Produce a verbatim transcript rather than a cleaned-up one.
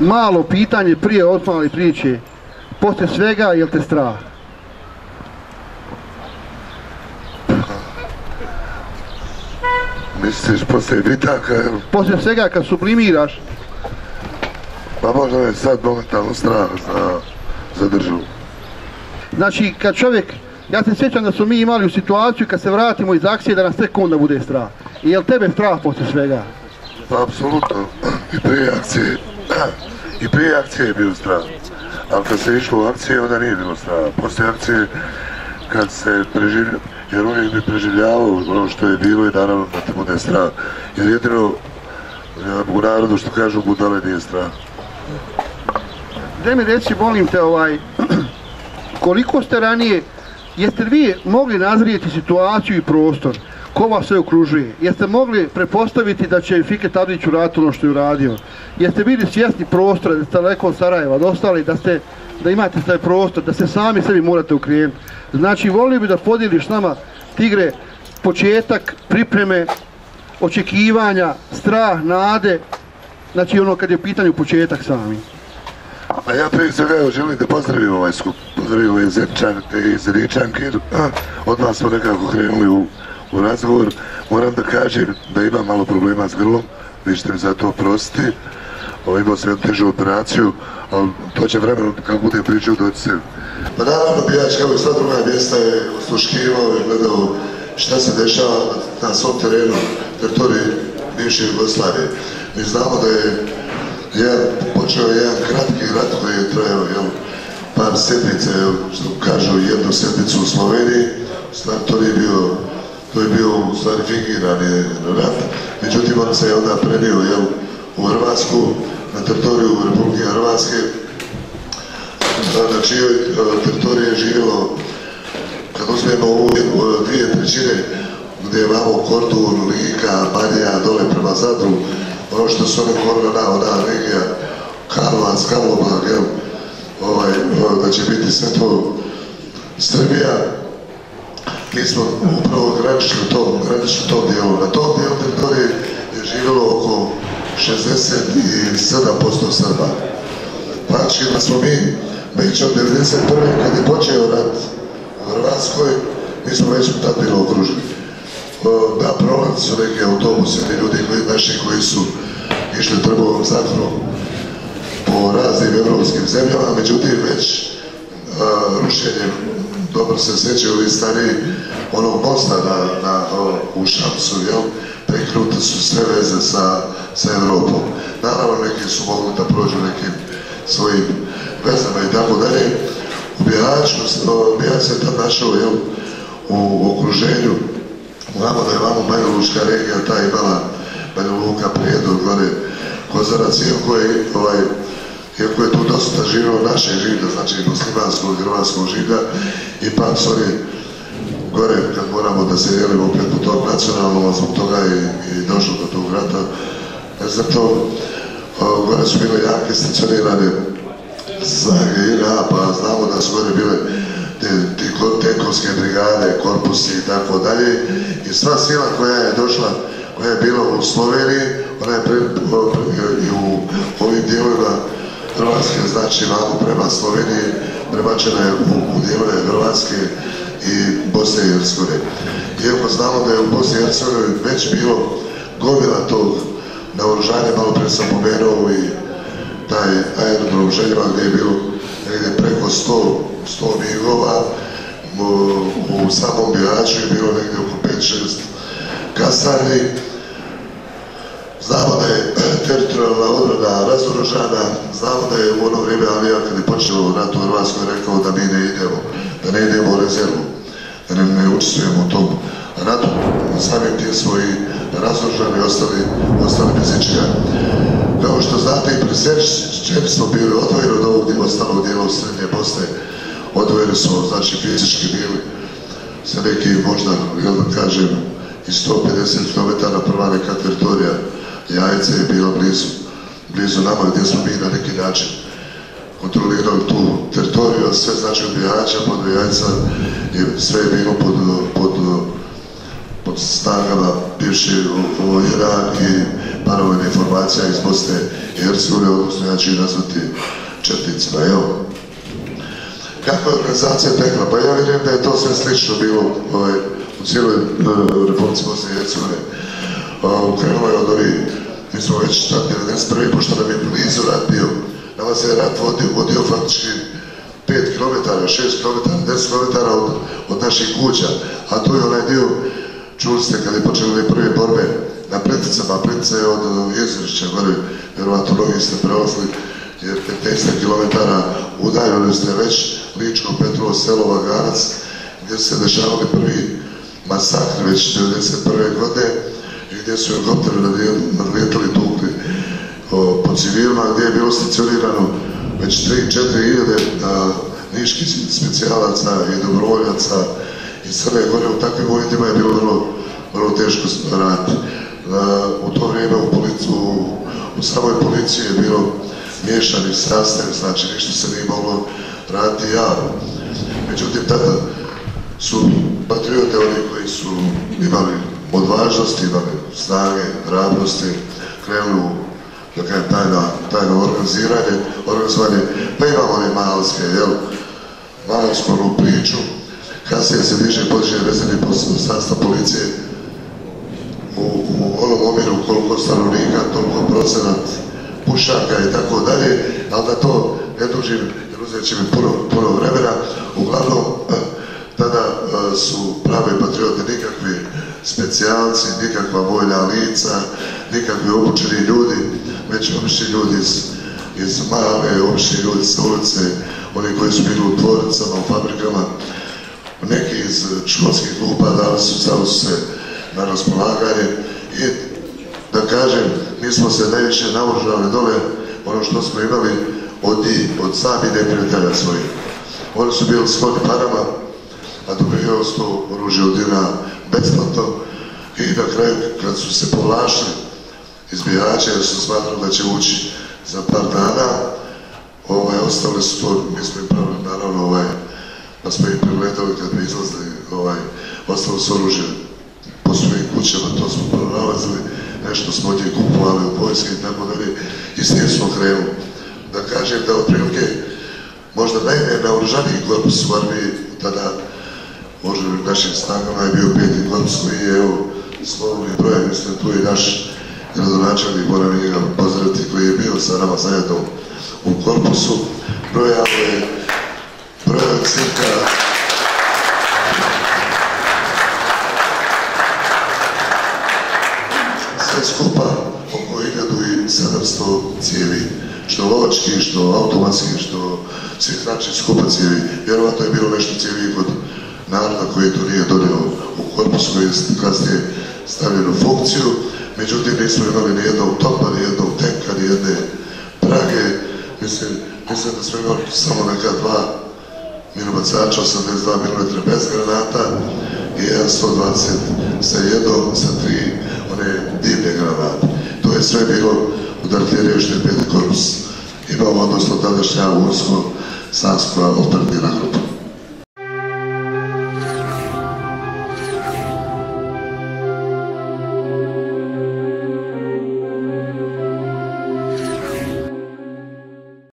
malo pitanje prije otmali priče. Poslije svega, jel te strah? Misliš poslije bitaka, jel? Poslije svega kad sublimiraš? Pa možda je sad momentalno strah za, za državu. Znači kad čovjek, ja se sjećam da smo mi imali u situaciju kad se vratimo iz akcije da nas tek onda bude strah. I je li tebe strah poslije svega? Pa apsolutno, i prije akcije, i prije akcije je bio strah. Ali kad se išlo u akcije onda nije bilo strah. Poslije akcije kad se preživljava, jer uvijek bi preživljavao ono što je bilo i naravno da te bude strah. Jer jedino u narodu što kažu budale nije strah. Daj mi reći, molim te, ovaj, koliko ste ranije, jeste li vi mogli nazrijeti situaciju i prostor, ko vas sve okružuje? Jeste mogli prepostaviti da će Fikret Abdić uraditi ono što je uradio? Jeste bili svjesni prostora, da ste daleko od Sarajeva, da ostali, da, ste, da imate taj prostor, da se sami sebi morate okrenuti? Znači, volio bi da podijeliš s nama, Tigre, početak, pripreme, očekivanja, strah, nade, znači ono kad je u pitanju početak sami. A ja prije svega evo želim da pozdravim ovaj skup, pozdravim ove Zeničanke i Zeničanke, odmah smo nekako krenuli u, u razgovor. Moram da kažem da imam malo problema s grlom, vi ćete mi za to oprostiti. Ovo, imao sam jednu težu operaciju, ali to će vremenom kako budem pričao doći se. Pa naravno Bijač kao i sva druga mjesta je osluškivao i gledao šta se dešava na svom terenu, teritoriji bivše Jugoslavije. Mi znamo da je jedan, počeo jedan kratki rat koji je trajao, jel, par sedmice, što kažu jednu sedmicu u Sloveniji, stvar to nije bio, to je bio u stvari fingirani rat, međutim on se je onda prenio, jel, u Hrvatsku, na teritoriju Republike Hrvatske, na čijoj teritoriji je živjelo, kad uzmemo ovu dvije trećine, gdje imamo Kordun, Lika, Banja, dole prema Zadru, ono što su one Korona, ona regija, Karlovac, Karlobag, jel, ovaj, da će biti sve to Srbija. Mi smo upravo graničili u tom, graničili tom dijelu. Na tom dijelu teritorije je živjelo oko šezdeset sedam posto Srba. Znači da smo mi već od devedeset prve kad je počeo rat u Hrvatskoj, mi smo već tad bilo okruženi. Da, prolazi su neki autobusi, ljudi koji, naši koji su išli trgovom zatvorom po raznim evropskim zemljama, međutim već uh, rušenjem, dobro se sjećaju ovi stariji, onog mosta na, na, u Šapcu, jel, prekinute su sve veze sa, sa Evropom. Naravno neki su mogli da prođu nekim svojim vezama i tako dalje. U Bihaću, Bihać se tad našao, jel, u okruženju. Znamo da je vamo Banja Lučka regija, ta imala Banja Luka, Prijedor, gore, Kozarac, iako je, ovaj, iako je tu dosta živjelo naše življa, znači muslimanskog i hrvatskog življa, ipak su oni gore, kad moramo da se jelimo opet po tom nacionalnom, a zbog toga i, i došlo do tog rata. Zato, gore su bile jake stacionirane snage I R A, pa znamo da su gore bile te, te tenkovske brigade, korpusi i tako dalje. I sva sila koja je došla, koja je bila u Sloveniji, ona je pre, pre, i u ovim dijelovima Hrvatske, znači vamo prema Sloveniji, prebačena je u, u dijelove Hrvatske i Bosne i Hercegovine. Iako znamo da je u Bosni i Hercegovini već bilo gomila tog naoružanja, malo pre sam pomenuo i taj aerodrom Željeva gdje je bilo negdje preko sto migova, u, u samom Bihaću je bilo negdje oko pet šest kasarni. Znamo da je teritorijalna odbrana razoružana, znamo da je u ono vrijeme Alija kad je počeo rat u Hrvatskoj rekao da mi ne idemo, da ne idemo u rezervu, da ne, ne učestvujemo u tom ratu, samim tim smo i razoružani ostali, ostali bez ičega. Kao što znate i presječeni smo bili odvojeni od ovog dijela, ostalog dijela u Srednje Bosne, odvojeni smo, znači fizički bili sa neki možda, jel da kažem, i sto pedeset kilometara prva neka teritorija Jajce je bila blizu, blizu nama gdje smo mi na neki način kontrolirali tu teritoriju, a sve znači od Bihaća pod Jajca i sve je bilo pod, pod, pod snagama bivše vojna i paravojne formacija iz Bosne i Hercegovine, odnosno ja ću ih nazvati četnicima. Evo, kakva je organizacija tekla? Pa ja vjerujem da je to sve slično bilo u cijeloj Republici Bosne i Hercegovine. Krenulo je od ovih, mi smo već tad devedeset prvi pošto nam je blizu rat bio. Nama se je rat vodio, vodio faktički pet kilometara, šest kilometara, deset kilometara od, od naših kuća, a tu je onaj dio, čuli ste kad je počeli prve borbe na Plitvicama, Plitvica je od Jezerišća gore, vjerovatno mnogi ste prelazili, jer petnaest kilometara udaljeni ste već Ličko, Petrovo selo, Vaganac, gdje su se dešavali prvi masakri već devedeset prve godine i gdje su helikopteri nadlijetali tukli po civilima, gdje je bilo stacionirano već tri četiri hiljade niških specijalaca i dobrovoljaca iz Crne Gore. U takvim uvjetima je bilo vrlo, vrlo teško raditi. U to vrijeme u, policiju, u samoj policiji je bilo miješani sastav, znači ništa se nije moglo raditi javno. Međutim, tada su patriote, oni koji su imali odvažnosti, imali snage, hrabrosti, krenuli u da kažem, tajno, tajno organiziranje, organizovanje, pa imamo one malske, jel, malsku onu priču, kasnije se diže podiže rezervni sastav policije u, u onom omjeru koliko stanovnika, toliko procenat pušaka i tako dalje, ali da to ne dužim, jer uzet će mi puno, puno vremena, uglavnom, tada su prave patriote nikakvi specijalci, nikakva vojna lica, nikakvi obučeni ljudi, već obični ljudi iz, iz male, obični ljudi sa ulice, oni koji su bili u tvornicama, u fabrikama, neki iz školskih klupa dali su, stali su se na raspolaganje i da kažem, mi smo se najviše naoružali dole ono što smo imali od njih, od samih neprijatelja svojih. Oni su bili skloni parama, a dobivali su to oružje od njena besplatno i na kraju kad su se povlašili izbijače jer su smatrali da će ući za par dana, ovaj, ostali su to, mi smo im pravili naravno, ovaj, pa smo im pregledali kad bi izlazili, ovaj, ostalo su oružje po svojim kućama, to smo pronalazili, nešto smo od njih kupovali u vojske i tako dalje, i s njim smo krenuli. Da kažem da otprilike možda najnaoružaniji korpus u armiji tada možda u našim snagama je bio peti korpus koji je, evo, slovni broj, mislim, tu je naš gradonačelnik, moram i njega pozdraviti, koji je bio sa nama zajedno u korpusu. Brojao je, brojao je cirka sve skupa oko hiljadu sedamsto cijevi, što lovački, što automatski, što svih način skupa cijevi. Vjerovatno je bilo nešto cijevi kod naroda koji to nije donio u korpusu, koji je kasnije stavljen u funkciju. Međutim, nismo imali ni jednog topa, ni jednog tenka, ni jedne prage. Mislim, mislim da smo imali samo neka dva minobacača, osamdeset dva milimetra bez granata i jedan sto dvadeset sa jednom, sa tri one divne granate. To je sve bilo od artiljerije što je peti korpus imao, odnosno tadašnja Ursko-Sanska operativna grupa.